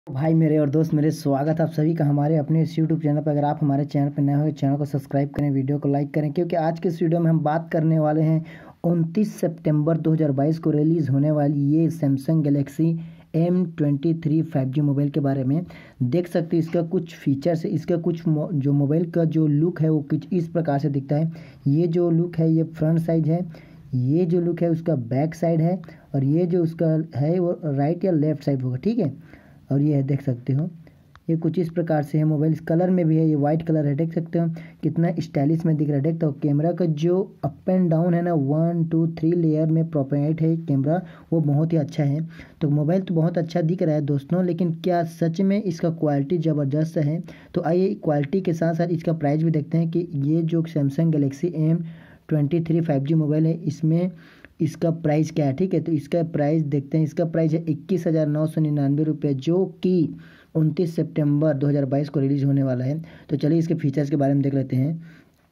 भाई मेरे और दोस्त मेरे, स्वागत है आप सभी का हमारे अपने इस यूट्यूब चैनल पर। अगर आप हमारे चैनल पर नए हो, चैनल को सब्सक्राइब करें, वीडियो को लाइक करें, क्योंकि आज के इस वीडियो में हम बात करने वाले हैं 29 सितंबर 2022 को रिलीज़ होने वाली ये Samsung Galaxy M23 5G mobile के बारे में। देख सकते हैं इसका कुछ फीचर्स, इसका कुछ जो मोबाइल का जो लुक है वो कुछ इस प्रकार से दिखता है। ये जो लुक है ये फ्रंट साइड है, ये जो लुक है उसका बैक साइड है, और ये जो उसका है वो राइट या लेफ्ट साइड होगा, ठीक है। और ये है, देख सकते हो ये कुछ इस प्रकार से है। मोबाइल इस कलर में भी है, ये वाइट कलर है, देख सकते हो कितना स्टाइलिश में दिख रहा है। देखते हो कैमरा का जो अप एंड डाउन है ना, 1 2 3 लेयर में प्रोपेट है कैमरा, वो बहुत ही अच्छा है। तो मोबाइल तो बहुत अच्छा दिख रहा है दोस्तों, लेकिन क्या सच में इसका क्वालिटी ज़बरदस्त है? तो आइए क्वालिटी के साथ साथ इसका प्राइस भी देखते हैं कि ये जो Samsung Galaxy M23 5G mobile है इसमें इसका प्राइस क्या है, ठीक है। तो इसका प्राइस देखते हैं। इसका प्राइस है 21,999 रुपये, जो कि 29 सितंबर 2022 को रिलीज़ होने वाला है। तो चलिए इसके फीचर्स के बारे में देख लेते हैं।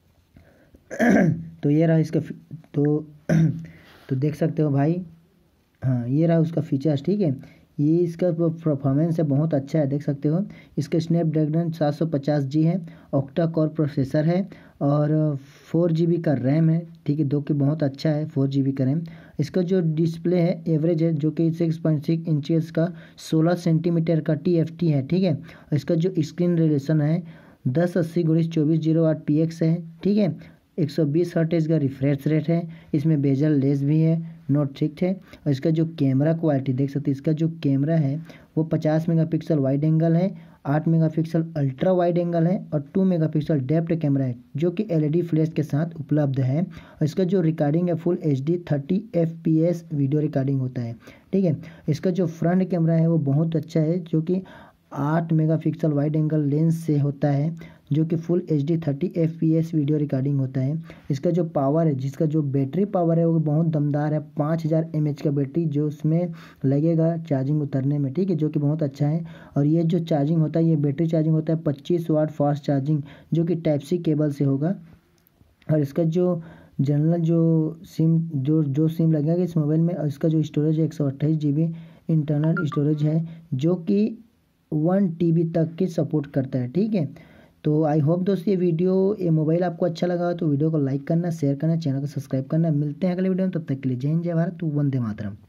तो ये रहा इसका तो देख सकते हो भाई, हाँ ये रहा उसका फीचर्स, ठीक है। ये इसका परफॉर्मेंस है बहुत अच्छा है, देख सकते हो। इसका स्नैपड्रैगन 750G है, ऑक्टा कोर प्रोसेसर है, और 4 GB का रैम है, ठीक है, जो कि बहुत अच्छा है। 4 GB का रैम। इसका जो डिस्प्ले है एवरेज है, जो कि 6.6 इंचेस का 16 सेंटीमीटर का TFT है, ठीक है। और इसका जो स्क्रीन रेजोल्यूशन है 1080x2408 px है, ठीक है। 120 हर्ट्ज का रिफ्रेश रेट है, इसमें बेजल लेस भी है, नोट ठीक है। और इसका जो कैमरा क्वालिटी देख सकते हैं, इसका जो कैमरा है वो 50 मेगापिक्सल वाइड एंगल है, 8 मेगापिक्सल अल्ट्रा वाइड एंगल है, और 2 मेगापिक्सल डेप्थ कैमरा है, जो कि LED फ्लैश के साथ उपलब्ध है। और इसका जो रिकॉर्डिंग है full HD 30 FPS video recording होता है, ठीक है। इसका जो फ्रंट कैमरा है वो बहुत अच्छा है, जो कि 8 मेगापिक्सल वाइड एंगल लेंस से होता है, जो कि full HD 30 FPS video recording होता है। इसका जो पावर है, जिसका जो बैटरी पावर है वो बहुत दमदार है, 5000 mAh का बैटरी जो उसमें लगेगा चार्जिंग उतरने में, ठीक है, जो कि बहुत अच्छा है। और ये जो चार्जिंग होता है, ये बैटरी चार्जिंग होता है 25 वाट फास्ट चार्जिंग, जो कि Type-C केबल से होगा। और इसका जो जनरल जो सिम लगेगा इस मोबाइल में, और इसका जो स्टोरेज है 128 GB इंटरनल स्टोरेज है, जो कि 1 TB तक की सपोर्ट करता है, ठीक है। तो आई होप दोस्तों ये मोबाइल आपको अच्छा लगा तो वीडियो को लाइक करना, शेयर करना, चैनल को सब्सक्राइब करना। मिलते हैं अगले वीडियो में, तब तक के लिए जय हिंद, जय भारत, वंदे मातरम।